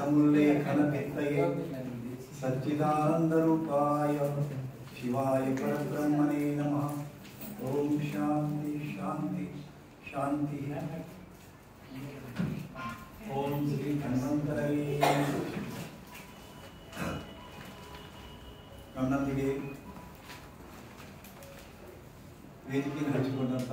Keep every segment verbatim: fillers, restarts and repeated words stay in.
समुल्लेखनपित्तये सच्चिदानन्दरूपाय शिवाय परब्रह्मणे नमः। ओम शांति शांति शांति। ओम श्री धन्वन्तरये ನನ್ನೊಂದಿಗೆ ವೇದಿಕೆಯನ್ನು ಹಂಚಿಕೊಂಡಂತ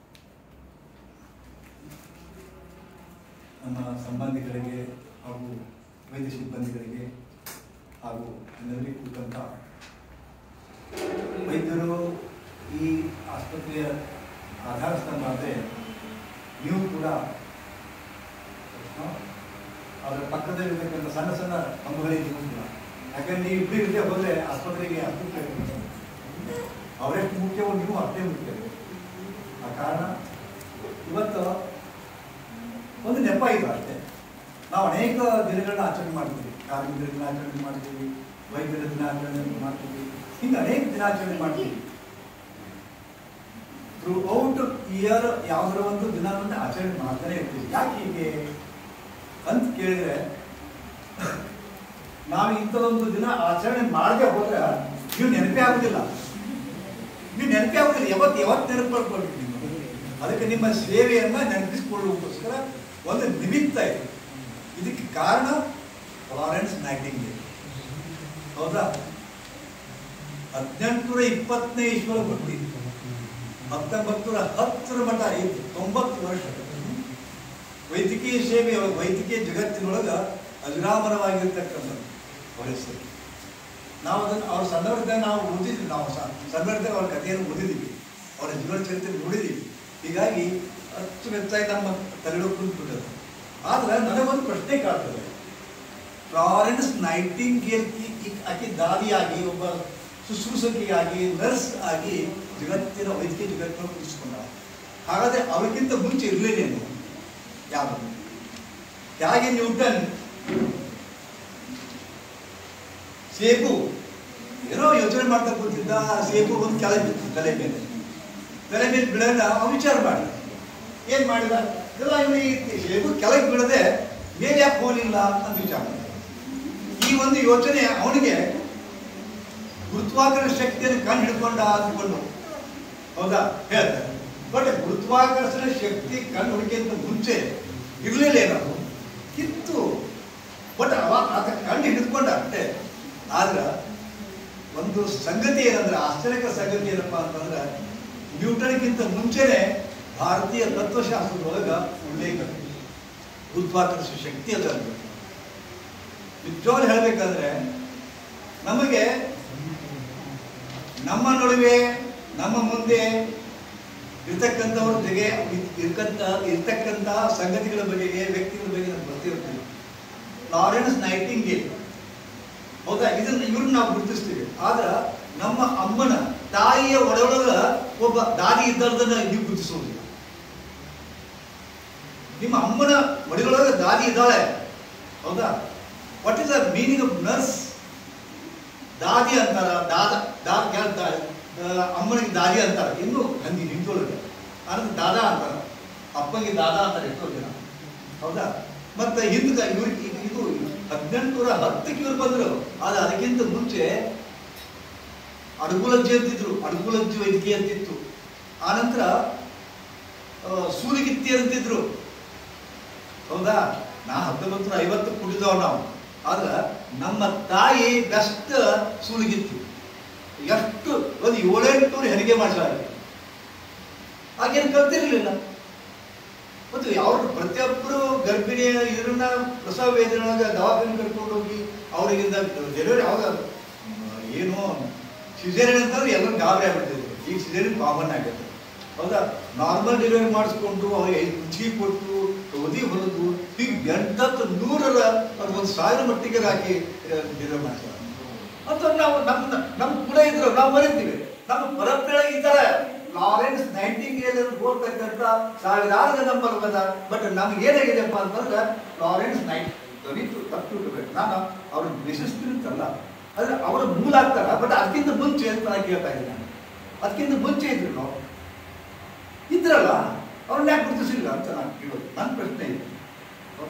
ನಮ್ಮ ಸಂಬಂಧಿಗಳಿಗೆ ಹಾಗೂ ವೈದ್ಯ ಸಿಬ್ಬಂದಿಗಳಿಗೆ ಹಾಗೂ ನನ್ನಲ್ಲಿ ಕೂತಂತ ವೈದ್ಯರು ಈ ಆಸ್ಪತ್ರೆಯ ಆಧಾರ ಸ್ತಂಭ ಆದರೆ ನೀವು ಕೂಡ ಅದರ ಪಕ್ಕದಲ್ಲಿರ್ತಕ್ಕಂಥ ಸಣ್ಣ ಸಣ್ಣ ಅಂಗಗಳಿಗೆ ಕೂಡ, ಯಾಕಂದ್ರೆ ನೀವು ಇಬ್ಬರು ಇಲ್ಲದೆ ಹೋದರೆ ಆಸ್ಪತ್ರೆಗೆ ಅಷ್ಟು ಅವರೆಷ್ಟು ಮುಖ್ಯವೋ ನೀವು ಅಷ್ಟೇ ಮುಖ್ಯ. ಆ ಕಾರಣ ಇವತ್ತು ಒಂದು ನೆಪ ಇದು ಅಷ್ಟೇ. ನಾವು ಅನೇಕ ದಿನಗಳನ್ನ ಆಚರಣೆ ಮಾಡ್ತೀವಿ. ಕಾರ್ಮಿಕರ ದಿನಾಚರಣೆ ಮಾಡ್ತೀವಿ, ವೈದ್ಯರ ದಿನಾಚರಣೆ ಮಾಡ್ತೀವಿ, ಹಿಂಗೆ ಅನೇಕ ದಿನಾಚರಣೆ ಮಾಡ್ತೀವಿ. ಥ್ರೂ ಔಟ್ ಇಯರ್ ಯಾವುದರ ಒಂದು ದಿನವನ್ನು ಆಚರಣೆ ಮಾಡ್ತಾನೆ ಇರ್ತೀವಿ. ಯಾಕೆ ಹೀಗೆ ಅಂತ ಕೇಳಿದ್ರೆ, ನಾವು ಇಂಥದೊಂದು ದಿನ ಆಚರಣೆ ಮಾಡದೆ ಹೋದ್ರೆ ನೀವು ನೆನಪೇ ಆಗುದಿಲ್ಲ. ನೀವು ನೆನಪೇ ಆಗುದಿಲ್ಲ. ಯಾವತ್ತು ಯಾವತ್ತು ನೆನಪು ಮಾಡ್ಕೊಳ್ತೀವಿ. ಅದಕ್ಕೆ ನಿಮ್ಮ ಸೇವೆಯನ್ನ ನೆನಪಿಸಿಕೊಳ್ಳುವುದಕ್ಕೋಸ್ಕರ ಒಂದು ನಿಮಿತ್ತ ಇದೆ. ಇದಕ್ಕೆ ಕಾರಣ ಫ್ಲಾರೆನ್ಸ್ ನೈಟಿಂಗೇಲ್. ಹೌದಾ? ಹದಿನೆಂಟುನೂರ ಇಪ್ಪತ್ತನೇ ಇಸ್ವಿಯಲ್ಲಿ ಹುಟ್ಟಿದ್ದು, ಹತ್ತೊಂಬತ್ತು ನೂರ ಹತ್ತರ ಮಠ ಐದು ತೊಂಬತ್ತು ವರ್ಷ ವೈದ್ಯಕೀಯ ಸೇವೆ, ವೈದ್ಯಕೀಯ ಜಗತ್ತಿನೊಳಗ ಅಜರಾಮರವಾಗಿರ್ತಕ್ಕಂಥದ್ದು ಅವರ ಹೆಸರು. ನಾವು ಅದನ್ನು ಅವ್ರ ಸಂದರ್ಭದಾಗ ನಾವು ಓದಿದ್ವಿ, ನಾವು ಸಂದರ್ಭದಾಗ ಅವ್ರ ಕಥೆಯನ್ನು ಓದಿದ್ದೀವಿ, ಅವರ ಜೀವನ ಚರಿತ್ರೆ ನೋಡಿದ್ದೀವಿ. ಹೀಗಾಗಿ ಅಚ್ಚುಮೆಚ್ಚಾಗಿ ನಮ್ಮ ತಲೆಯೊಳಗೆ ಕುಂತ್ಬಿಟ್ಟದು. ಆದ್ರೆ ನನಗೊಂದು ಪ್ರಶ್ನೆ ಕಾಡ್ತದೆ. ಫ್ಲಾರೆನ್ಸ್ ನೈಟಿಂಗೇಲ್ ಆಕೆ ದಾದಿಯಾಗಿ, ಒಬ್ಬ ಶುಶ್ರೂಷಕಿಯಾಗಿ, ನರ್ಸ್ ಆಗಿ ಜಗತ್ತಿನ ವೈದ್ಯಕೀಯ ಜಗತ್ತನ್ನು ಕುರಿಸ್ಕೊಂಡ. ಹಾಗಾದ್ರೆ ಅವರಿಗಿಂತ ಮುಂಚೆ ಇರಲೇನೇನು? ಯಾವುದು? ಹೇಗೆ ನ್ಯೂಟನ್ ಸೇಬು ಏನೋ ಯೋಚನೆ ಮಾಡ್ತಾ ಕೂತಿದ್ದ, ಸೇಬು ಒಂದು ಕೆಳಗೆ ಬಿತ್ತು ತಲೆ ಮೇಲೆ. ತಲೆ ಮೇಲೆ ಬೀಳೋಣ ಅವನು ವಿಚಾರ ಮಾಡಿದ. ಏನ್ ಮಾಡಿದ? ಎಲ್ಲ ಇವನಿಗೆ ಸೇಬು ಕೆಳಗೆ ಬೀಳದೆ ಮೇಲೆ ಯಾಕೆ ಹೋಗಲಿಲ್ಲ ಅಂತ ವಿಚಾರ ಮಾಡಿದ. ಈ ಒಂದು ಯೋಚನೆ ಅವನಿಗೆ ಗುರುತ್ವಾಕರ್ಷಣ ಶಕ್ತಿಯನ್ನು ಕಂಡು ಹಿಡ್ಕೊಂಡ ಅಂದ್ಕೊಂಡು, ಹೌದಾ ಹೇಳ್ತಾರೆ. ಬಟ್ ಗುರುತ್ವಾಕರ್ಷಣ ಶಕ್ತಿ ಕಂಡು ಹುಡುಕಿಂತ ಮುಂಚೆ ಇರಲಿಲ್ಲ ಏನದು, ಕಿತ್ತು. ಬಟ್ ಅವ ಆತ ಕಂಡು ಹಿಡಿದುಕೊಂಡ ಅಷ್ಟೇ. ಆದ್ರೆ ಒಂದು ಸಂಗತಿ ಏನಂದ್ರೆ, ಆಶ್ಚರ್ಯಕರ ಸಂಗತಿ ಏನಪ್ಪಾ ಅಂತಂದ್ರೆ, ನ್ಯೂಟನ್ಗಿಂತ ಮುಂಚೆನೆ ಭಾರತೀಯ ತತ್ವಶಾಸ್ತ್ರದೊಳಗ ಉಲ್ಲೇಖ ಗುರುತ್ವಾಕರ್ಷಣ ಶಕ್ತಿ ಅದ. ನಿಜವಾಗ್ಲೂ ಹೇಳ್ಬೇಕಂದ್ರೆ, ನಮಗೆ ನಮ್ಮ ನಡುವೆ ನಮ್ಮ ಮುಂದೆ ಇರ್ತಕ್ಕಂಥವ್ರ ಜೊತೆಗೆ ಇರ್ತಕ್ಕಂಥ ಇರ್ತಕ್ಕಂಥ ಸಂಗತಿಗಳ ಬಗೆಗೆ, ವ್ಯಕ್ತಿಗಳ ಬಗ್ಗೆ ನಾವು ಬರ್ತಿರ್ತೀವಿ. ಫ್ಲಾರೆನ್ಸ್ ನೈಟಿಂಗೇಲ್, ಹೌದಾ, ಇದನ್ನ ಇವ್ರನ್ನ ನಾವು ಗುರುತಿಸ್ತೀವಿ. ಆದ್ರ ನಮ್ಮ ಅಮ್ಮನ ತಾಯಿಯ ಒಳಗೊಳಗ ಒಬ್ಬ ದಾದಿ ಇದ್ದದನ್ನ ನೀವು ಗುರುತಿಸೋದಿಲ್ಲ. ನಿಮ್ಮ ಅಮ್ಮನ ಒಳಗೊಳಗ ದಾದಿ ಇದ್ದಾಳೆ, ಹೌದಾ? What is the meaning of nurse? ದಾದಿ ಅಂತಾರ, ದಾದ ದಾ ಅಮ್ಮನಿಗೆ ದಾದಿ ಅಂತಾರ. ಇನ್ನು ಹಂದಿ ನಿಂತೊಳಗೆ ಅಂದ್ರೆ ದಾದಾ ಅಂತಾರ, ಅಪ್ಪನಿಗೆ ದಾದಾ ಅಂತಾರೆ ಎಷ್ಟೋ ಜನ, ಹೌದಾ? ಮತ್ತೆ ಹಿಂದಕ್ಕೆ ಇವ್ರಿಗೆ ಇದು ಹದಿನೆಂಟುನೂರ ಹತ್ತಕ್ಕೆ ಇವ್ರು ಬಂದ್ರು. ಆದ್ರೆ ಅದಕ್ಕಿಂತ ಮುಂಚೆ ಅಡುಗುಲಜ್ಜಿ ಅಂತಿದ್ರು, ಅಡುಗುಲಜ್ಜಿ ವೈದ್ಯಕೀಯ ಅಂತಿತ್ತು. ಆನಂತರ ಸೂಲಿಗಿತ್ತಿ ಅಂತಿದ್ರು, ಹೌದಾ? ನಾ ಹತ್ತೊಂಬತ್ತು ನೂರ ಐವತ್ತು ಕುಡಿದವ್ ನಾವು. ಆದ್ರೆ ನಮ್ಮ ತಾಯಿ ಬೆಸ್ಟ್ ಸೂಲಿಗಿತ್ತು. ಎಷ್ಟು ಒಂದು ಏಳೆಂಟುನೂರು ಹೆರಿಗೆ ಮಾಡಿಸಲಾಗಿದೆ. ಹಾಗೇನು ಕಲ್ತಿರ್ಲಿಲ್ಲ. ಮತ್ತು ಯಾವ ಪ್ರತಿಯೊಬ್ಬರು ಗರ್ಭಿಣಿ ಇದನ್ನ ಪ್ರಸವ ವೇದನೆಯೊಳಗೆ ದವಾಖಾನೆ ಕರ್ಕೊಂಡು ಹೋಗಿ ಅವರಿಗಿಂತ ಡೆಲಿವರಿ ಯಾವಾಗ ಏನು ಸಿಸೇರಿಯನ್ ಅಂತಂದ್ರೆ ಎಲ್ಲರೂ ಗಾಬರಿ ಆಗ್ಬಿಡ್ತಿದ್ರು. ಈಗ ಸಿಸೇರಿಯನ್ ಕಾಮನ್ ಆಗುತ್ತೆ, ಹೌದಾ? ನಾರ್ಮಲ್ ಡೆಲಿವರಿ ಮಾಡಿಸ್ಕೊಂಡು ಅವ್ರಿಗೆ ರುಚಿ ಕೊಟ್ಟು ಓದಿ ಹೊರದು ಈಗ ಎಂಟತ್ತು ನೂರರ ಅವ್ರಿಗೆ ಒಂದು ಸಾವಿರ ಮಟ್ಟಿಗೆ ಹಾಕಿ ಡೆಲಿವರಿ ಮಾಡ್ತಾರೆ. ಅಂತ ನಾವು ನಮ್ಮ ನಮ್ಮ ಕೂಡ ಇದ್ರು, ನಾವು ಮರಿತೀವಿ. ನಮ್ಮ ಪರಂಪರೆ ಈ ತರ ಫ್ಲಾರೆನ್ಸ್ ನೈಟಿಂಗೇಲ್ ಹೋಗ್ತಕ್ಕಂಥ ಸಾವಿರಾರು ಜನ ಬರ್ಬದ. ಬಟ್ ನಮ್ಗೆ ಏನಾಗಿದೆಪ್ಪ ಅಂತಂದ್ರೆ ಫ್ಲಾರೆನ್ಸ್ ನೈಟ್ ತಪ್ಪು ಇಟ್ಬೇಕು. ನಾನು ಅವ್ರನ್ನ ದ್ವೇಷಿಸ್ತಿರ್ತಲ್ಲ, ಆದ್ರೆ ಅವರ ಮೂಲ ಆಗ್ತಾರ. ಬಟ್ ಅದಕ್ಕಿಂತ ಮುಂಚೆ ಅಂತ ನಾನು ಕೇಳ್ತಾ ಇದ್ದೀನಿ. ನಾನು ಅದಕ್ಕಿಂತ ಮುಂಚೆ ಇದ್ರು ನಾವು ಇದ್ರಲ್ಲ, ಅವ್ರನ್ನ ಯಾಕೆ ಗುರುತಿಸಿಲ್ಲ ಅಂತ ನಾನು ಕೇಳೋದು. ನನ್ನ ಪ್ರಶ್ನೆ ಇದೆ, ಹೌದಾ?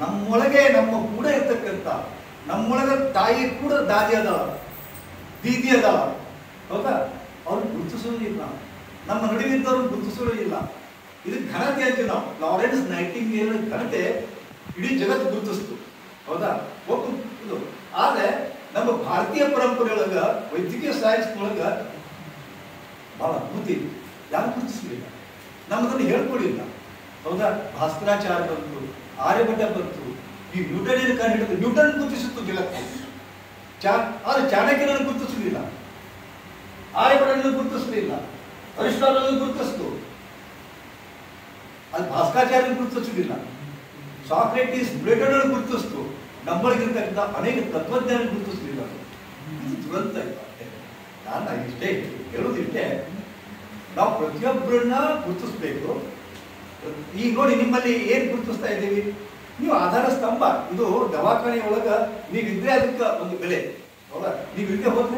ನಮ್ಮೊಳಗೆ ನಮ್ಮ ಕೂಡ ಇರ್ತಕ್ಕಂಥ ನಮ್ಮೊಳಗ ತಾಯಿ ಕೂಡ ದಾದಿ ಅದಾವ, ದೀದಿ ಅದಾವ, ಹೌದಾ? ಅವ್ರನ್ನ ಗುರುತಿಸೋದಿಲ್ಲ, ನಮ್ಮ ನಡುವಿದ್ದವ್ರನ್ನ ಗುರುತಿಸೋದಿಲ್ಲ. ಇದು ಘನತೆ ಅಂತೀವಿ ನಾವು. ಲಾರೆನ್ಸ್ ನೈಟಿಂಗೇಲ್ ಘನತೆ ಇಡೀ ಜಗತ್ತು ಗುರುತಿಸ್ತು, ಹೌದಾ? ಒಬ್ಬ ಇದು. ಆದರೆ ನಮ್ಮ ಭಾರತೀಯ ಪರಂಪರೆಯೊಳಗ ವೈದ್ಯಕೀಯ ಸೈನ್ಸ್ ಒಳಗ ಬಹಳ ಅದ್ಭುತ ಇದೆ. ಯಾರು ಗುರುತಿಸಲಿಲ್ಲ, ನಮ್ಮದನ್ನು ಹೇಳ್ಕೊಡಿಲ್ಲ, ಹೌದಾ? ಭಾಸ್ಕರಾಚಾರ ಬಂತು, ಆರ್ಯಭಟ ಬಂತು, ಈ ನ್ಯೂಟನ್ ಕಂಡು ಹಿಡಿದು ನ್ಯೂಟನ್ ಗುರುತಿಸಿತ್ತು ಜಗತ್ತು. ಚಾ ಆದರೆ ಚಾಣಕ್ಯನನ್ನು ಗುರುತಿಸಲಿಲ್ಲ, ಆರ್ಯಭಟನನ್ನು ಗುರುತಿಸಲಿಲ್ಲ, ಅರಿಸ್ಟಾಟಲನ್ನು ಗುರುತಿಸ್ತು, ಅದು ಭಾಸ್ಕರಾಚಾರ್ಯನ ಗುರುತಿಸಲಿಲ್ಲ, ಸಾಕ್ರೆಟಿಸ್ ಪ್ಲೇಟೋನನ್ನು ಗುರುತಿಸ್ತು, ನಮ್ಮೊಳಗಿರ್ತಕ್ಕಂಥ ಅನೇಕ ತತ್ವಜ್ಞಾನ ಗುರುತಿಸಲಿಲ್ಲ. ಇದು ದುರಂತ ಇದೆ. ನಾನು ಇಷ್ಟೇ ಹೇಳೋದಿಷ್ಟೇ, ನಾವು ಪ್ರತಿಯೊಬ್ಬರನ್ನ ಗುರುತಿಸ್ಬೇಕು. ಈಗ ನೋಡಿ, ನಿಮ್ಮಲ್ಲಿ ಏನು ಗುರುತಿಸ್ತಾ ಇದ್ದೀವಿ? ನೀವು ಆಧಾರ ಸ್ತಂಭ. ಇದು ದವಾಖಾನೆ ಒಳಗ ನೀವಿದ್ರೆ ಅದಕ್ಕೆ ಒಂದು ಬೆಲೆ, ಹೌದಾ? ನೀವು ಇಲ್ಲದೆ ಹೋದ್ರೆ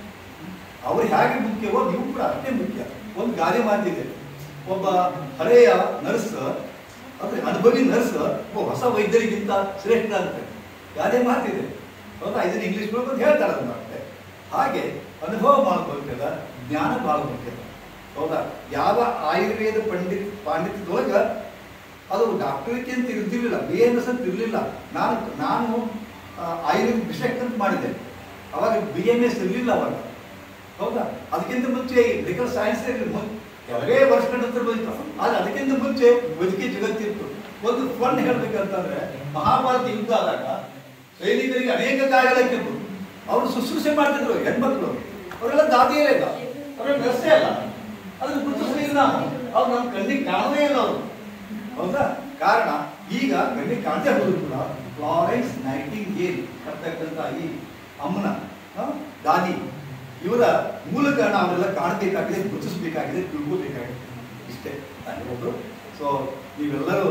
ಅವ್ರು ಹೇಗೆ ಮುಖ್ಯವೋ ನೀವು ಕೂಡ ಅಷ್ಟೇ ಮುಖ್ಯ. ಒಂದು ಗಾದೆ ಮಾತಿದೆ, ಒಬ್ಬ ಹಳೆಯ ನರ್ಸ್ ಅಂದ್ರೆ ಅನುಭವಿ ನರ್ಸ್ ಒಬ್ಬ ಹೊಸ ವೈದ್ಯರಿಗಿಂತ ಶ್ರೇಷ್ಠ ಅಂತ ಗಾದೆ ಮಾತಿದೆ, ಹೌದಾ? ಇದನ್ನ ಇಂಗ್ಲಿಷ್ ಬಂದು ಹೇಳ್ತಾರೆ ಅದನ್ನ. ಹಾಗೆ ಅನುಭವ ಮಾಡ್ಬೇಕಲ್ಲ, ಜ್ಞಾನ ಮಾಡ್ಬೇಕಲ್ಲ, ಹೌದಾ? ಯಾವ ಆಯುರ್ವೇದ ಪಂಡಿತ್ ಪಾಂಡಿತ್ಯದೊಳಗ ಅದು ಡಾಕ್ಟರ್ಗೆ ಅಂತ ಇರ್ತಿರ್ಲಿಲ್ಲ, ಬಿ ಎಮ್ ಎಸ್ ಅಂತ ಇರಲಿಲ್ಲ. ನಾನು ನಾನು ಆಯುರ್ವೇದ ಬಿಷೆಕ್ ಅಂತ ಮಾಡಿದೆ, ಅವಾಗ ಬಿ ಎಮ್ ಎಸ್ ಇರಲಿಲ್ಲ ಅವಾಗ, ಹೌದಾ? ಅದಕ್ಕಿಂತ ಮುಂಚೆ ಮೆಡಿಕಲ್ ಸೈನ್ಸ್ ಇರಲಿಲ್ಲ, ಕೆಲವೇ ವರ್ಷಗಳ ನಂತರ ಬಂತು. ಆದ್ರೆ ಅದಕ್ಕಿಂತ ಮುಂಚೆ ವೈದ್ಯಕೀಯ ಜಗತ್ತಿತ್ತು. ಒಂದು ಫಂಡ್ ಹೇಳ್ಬೇಕಂತಂದ್ರೆ, ಮಹಾಭಾರತ ಯುದ್ಧ ಆದಾಗ ಸೈನಿಕರಿಗೆ ಅನೇಕ ಗಾಯಗಳಾಗಿತ್ತು, ಅವರು ಶುಶ್ರೂಷೆ ಮಾಡ್ತಿದ್ರು ಹೆಣ್ಮಕ್ಳು, ಅವರೆಲ್ಲ ದಾದಿಯೇ ಇಲ್ಲ, ಅವರೆಲ್ಲ ನರ್ಸೇ ಇಲ್ಲ, ಅದನ್ನು ಗುರುತಿಸಲಿಲ್ಲ. ಅವ್ರು ನಮ್ಮ ಕಣ್ಣಿಗೆ ಕಾಣದೇ ಇಲ್ಲ ಅವರು, ಹೌದಾ? ಕಾರಣ ಈಗ ಕಣ್ಣಿಗೆ ಕಾಣದೇ ಹೋದ್ರು ಕೂಡ ಫ್ಲಾರೆನ್ಸ್ ನೈಟಿಂಗೇಲ್ ಅಂತಕ್ಕಂಥ ಈ ಅಮ್ಮನ ದಾದಿ ಇವರ ಮೂಲಕ ನಾವೆಲ್ಲ ಕಾಣಬೇಕಾಗಿದೆ, ಗುರುತಿಸಬೇಕಾಗಿದೆ, ತಿಳ್ಕೋಬೇಕಾಗಿದೆ. ಇಷ್ಟೇ ನಾನು ಹೇಳೋದು. ಸೊ ನೀವೆಲ್ಲರೂ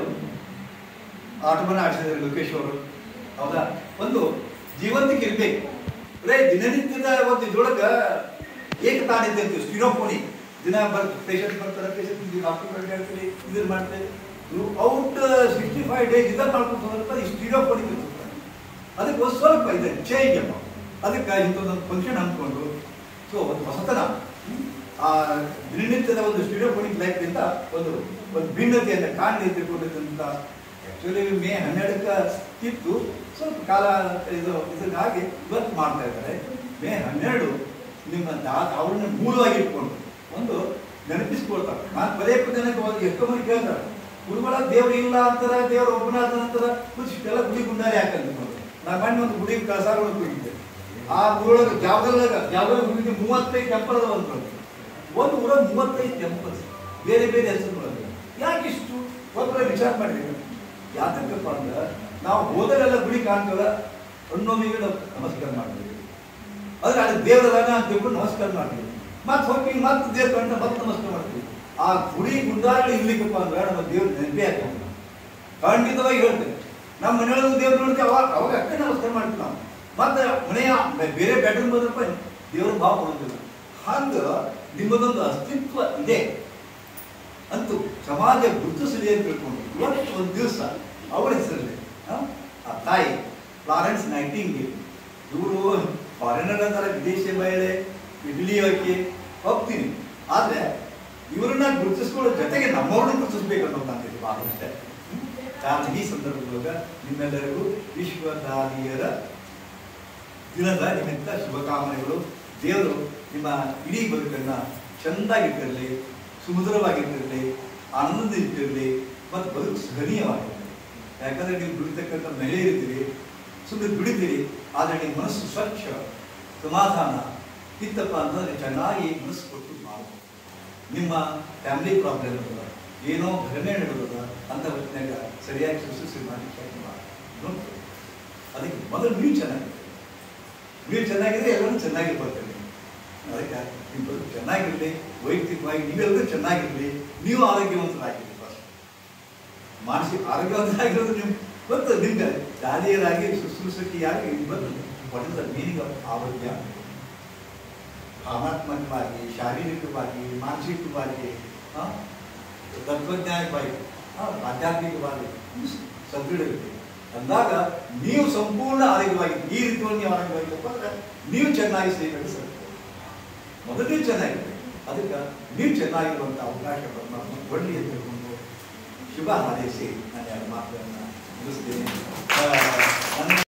ಆಟವನ್ನು ಆಡಿಸಿದ್ರೆ ಲೋಕೇಶ್ ಅವರು, ಹೌದಾ? ಒಂದು ಜೀವಂತಿಕೆ ಇರ್ಬೇಕು. ಬರೇ ದಿನನಿತ್ಯದ ಒಂದು ಇದ್ರೊಳಗ ಏಕತಾನಿದ್ದೆ ಅಂತೀವಿ, ಸ್ಟಿರೋಫೋನಿ. ದಿನ ಬರ್ ಪೇಷಂಟ್ ಬರ್ತಾರೆ, ಪೇಷಂಟ್ ಡಾಕ್ಟರ್ ಹೇಳ್ತೀವಿ, ಇದನ್ನು ಮಾಡ್ತೇವೆ. ಔಟ್ ಸಿಕ್ಸ್ಟಿ ಫೈವ್ ಡೇಸ್ ಇದನ್ನು ಮಾಡ್ಕೊಂಡು ಹೋದ್ರೆ ಈ ಸ್ಟಿರೋಫೋನಿ ಇರ್ತದೆ. ಅದಕ್ಕೆ ಒಂದು ಸ್ವಲ್ಪ ಇದೆ ಚೇಂಜ್ ಅಪ್ಪ. ಅದಕ್ಕೆ ಇಂಥದ್ದೊಂದು ಫಂಕ್ಷನ್ ಅಂದ್ಕೊಂಡು ಸೊ ಒಂದು ಹೊಸತನ, ಆ ದಿನನಿತ್ಯದ ಒಂದು ಸ್ಟಿರೋಫೋನಿಕ್ ಲೈಫ್ಗಿಂತ ಒಂದು ಒಂದು ಭಿನ್ನತೆಯನ್ನು ಕಾಣಲಿ ತಿಳ್ಕೊಂಡಿದ್ದಂತ. ಆ್ಯಕ್ಚುಲಿ ಮೇ ಹನ್ನೆರಡಕ್ಕೆ ಕಿತ್ತು ಸ್ವಲ್ಪ ಕಾಲ ಇದು ಇದಕ್ಕಾಗಿ ಇವತ್ತು ಮಾಡ್ತಾ ಇದ್ದಾರೆ. ಮೇ ಹನ್ನೆರಡು ನಿಮ್ಮ ದಾ ಅವ್ರನ್ನ ಮೂಲವಾಗಿ ಇಟ್ಕೊಂಡು ಒಂದು ನೆನಪಿಸ್ಕೊಳ್ತಾರೆ. ನಾನು ಪದೇ ಪದೇ ಒಂದು ಎಷ್ಟೋ ಮಂದಿ ಕೇಳ್ತಾರೆ, ಗುರುಗಳ ದೇವ್ರು ಇಲ್ಲ ಅಂತಾರೆ, ದೇವ್ರು ಒಬ್ಬನಾದ ನಂತರ ಇಷ್ಟೆಲ್ಲ ಗುಡಿ ಗುಂಡಾರಿ ಯಾಕಂತ. ನಾನು ಮಣ್ಣು ಒಂದು ಗುಡಿ ಕಳಸಾಗಳು ಹೋಗಿದ್ದೆ, ಆ ಊರೊಳಗೆ ಜಾವಗಲ್ಲಾಗ ಜಾವಗಲ್ ಗುಡಿಗೆ ಮೂವತ್ತೈದು ಟೆಂಪಲ್ ಅದ ಒಂದು ಒಂದು ಊರಾಗ ಮೂವತ್ತೈದು ಟೆಂಪಲ್ಸ್ ಬೇರೆ ಬೇರೆ ಹೆಸರುಗಳಲ್ಲಿ. ಯಾಕಿಷ್ಟು ಒಬ್ಬರ ವಿಚಾರ ಮಾಡಿದ್ದೀವಿ. ಯಾತಕ್ಕಪ್ಪ ಅಂದ್ರೆ ನಾವು ಹೋದರೆಲ್ಲ ಗುಡಿ ಕಾಣ್ತೀವಲ್ಲ, ಹಣ್ಣೊಮ್ಮಿಗೆ ನಾವು ನಮಸ್ಕಾರ ಮಾಡ್ತೀವಿ, ಆದ್ರೆ ಅದು ದೇವರದಾಗ ಅಂತ ತಿಳ್ಕೊಂಡು ನಮಸ್ಕಾರ ಮಾಡ್ತೀವಿ. ಮತ್ತೆ ಹೋಗಿ ಮತ್ತೆ ದೇವ್ರ ಕಂಡ ಮತ್ತೆ ನಮಸ್ಕಾರ ಮಾಡ್ತೀವಿ. ಆ ಗುಡಿ ಗುಂಡಾಗಳು ಇರ್ಲಿಕ್ಕಪ್ಪ ಅಂದ್ರೆ ನಮ್ಮ ದೇವ್ರ ನೆನಪೇ ಆಗ್ತದೆ. ಖಂಡಿತವಾಗಿ ಹೇಳ್ತೇವೆ, ನಮ್ಮ ಮನೆಯೊಳಗೆ ದೇವ್ರು ನೋಡ್ತೀವಿ, ಅವಾಗ ಅವಾಗ ಅಷ್ಟೇ ನಮಸ್ಕಾರ ಮಾಡ್ತೀವಿ ನಾವು. ಮತ್ತೆ ಮನೆಯ ಬೇರೆ ಬೆಡ್ರೂಮ್ ಬಂದ್ರಪ್ಪ ದೇವ್ರ ಭಾವ ಕೊಡೋದಿಲ್ಲ. ಹಂಗ ನಿಮ್ಮದೊಂದು ಅಸ್ತಿತ್ವ ಇದೆ ಅಂತೂ ಸಮಾಜ ಗುರುತಿಸಲಿ ಅಂತ ತಿಳ್ಕೊಂಡು ಇವತ್ತು ಒಂದು ದಿವಸ ಅವಳ ಹೆಸರಲ್ಲಿ ಆ ತಾಯಿ ಫ್ಲಾರೆನ್ಸ್ ನೈಟಿಂಗೇಲ್, ಇವರು ಫಾರಿನರ್ ಅಂತಾರೆ, ವಿದೇಶಿ ಮಹಿಳೆ, ಇಡ್ಲಿಯೋಕೆ ಹೋಗ್ತೀನಿ. ಆದರೆ ಇವರನ್ನ ಗುರುತಿಸ್ಕೊಳ್ಳೋ ಜೊತೆಗೆ ನಮ್ಮವ್ರನ್ನ ಗುರುತಿಸ್ಬೇಕು ಅನ್ನೋದು ಅಂತಿದೆ ಭಾಳ ಅಷ್ಟೇ. ಕಾರಣ ಈ ಸಂದರ್ಭದೊಳಗ ನಿಮ್ಮೆಲ್ಲರಿಗೂ ವಿಶ್ವ ದಾದಿಯರ ದಿನದ ನಿಮಿತ್ತ ಶುಭಕಾಮನೆಗಳು. ದೇವರು ನಿಮ್ಮ ಇಡೀ ಬದುಕನ್ನು ಚೆಂದಾಗಿಟ್ಟಿರಲಿ, ಸುಮಧುರವಾಗಿಟ್ಟಿರಲಿ, ಆನಂದದಿಟ್ಟಿರಲಿ, ಮತ್ತು ಬದುಕು ಸಹನೀಯವಾಗಿರಲಿ. ಯಾಕಂದರೆ ನೀವು ದುಡಿತಕ್ಕಂಥ ಮಹಿಳೆ ಇರ್ತೀರಿ, ಸುಮ್ಮನೆ ದುಡಿತೀರಿ, ಆದರೆ ನಿಮ್ಮ ಮನಸ್ಸು ಸ್ವಚ್ಛ ಸಮಾಧಾನ ಇತ್ತಪ್ಪ ಅಂತಂದರೆ ಚೆನ್ನಾಗಿ ಮನಸ್ಸು ಕೊಟ್ಟು ಮಾಡಬಹುದು. ನಿಮ್ಮ ಫ್ಯಾಮಿಲಿ ಪ್ರಾಬ್ಲಮ್ ಇರೋದ, ಏನೋ ಘಟನೆ ನಡೆಯೋದ ಅಂತ ಹೊತ್ತಿನಾಗ ಸರಿಯಾಗಿ ಶುಶ್ರೂಷೆ ಮಾಡಿ ನೋಡಿ. ಅದಕ್ಕೆ ಮೊದಲು ನೀವು ಚೆನ್ನಾಗಿದೆ, ನೀವು ಚೆನ್ನಾಗಿದ್ರೆ ಎಲ್ಲರೂ ಚೆನ್ನಾಗಿ ಬರ್ತೀರಿ. ಅದಕ್ಕೆ ನಿಮ್ಮ ಬದುಕು ಚೆನ್ನಾಗಿರಲಿ, ವೈಯಕ್ತಿಕವಾಗಿ ನೀವೆಲ್ಲರೂ ಚೆನ್ನಾಗಿರಲಿ, ನೀವು ಆರೋಗ್ಯವಂತರಾಗಿರಲಿ. ಫಸ್ಟ್ ಮಾನಸಿಕ ಆರೋಗ್ಯವಂತರಾಗಿರೋದು ನೀವು ಗೊತ್ತು. ನಿಮ್ಗೆ ದಾದಿಯರಾಗಿ ಶುಶ್ರೂಷಕಿಯಾಗಿ ಬಂದು what is the meaning of ಆರೋಗ್ಯ. ಭಾವನಾತ್ಮಕವಾಗಿ, ಶಾರೀರಿಕವಾಗಿ, ಮಾನಸಿಕವಾಗಿ, ತತ್ವಜ್ಞಾನವಾಗಿ, ಆಧ್ಯಾತ್ಮಿಕವಾಗಿ ಸದೃಢ ಇರುತ್ತೆ. ಅಂದಾಗ ನೀವು ಸಂಪೂರ್ಣ ಆರೋಗ್ಯವಾಗಿ ಈ ರೀತಿಯಲ್ಲಿ ನೀವು ಆರೋಗ್ಯವಾಗಿದ್ದಪ್ಪ ಅಂದ್ರೆ ನೀವು ಚೆನ್ನಾಗಿ ಸೇವೆಗೆ ಸರ್ ಮೊದಲು ನೀವು ಚೆನ್ನಾಗಿರ್ಬೇಕು. ಅದಕ್ಕೆ ನೀವು ಚೆನ್ನಾಗಿರುವಂಥ ಅವಕಾಶ ಪರಮಾತ್ಮ ಕೊಡಲಿ ಅಂತ ಹೇಳ್ಕೊಂಡು ಶುಭ ಹಾರೈಸಿ ನಾನು ಎರಡು ಮಾತುಗಳನ್ನು ಮುಗಿಸ್ತೇನೆ.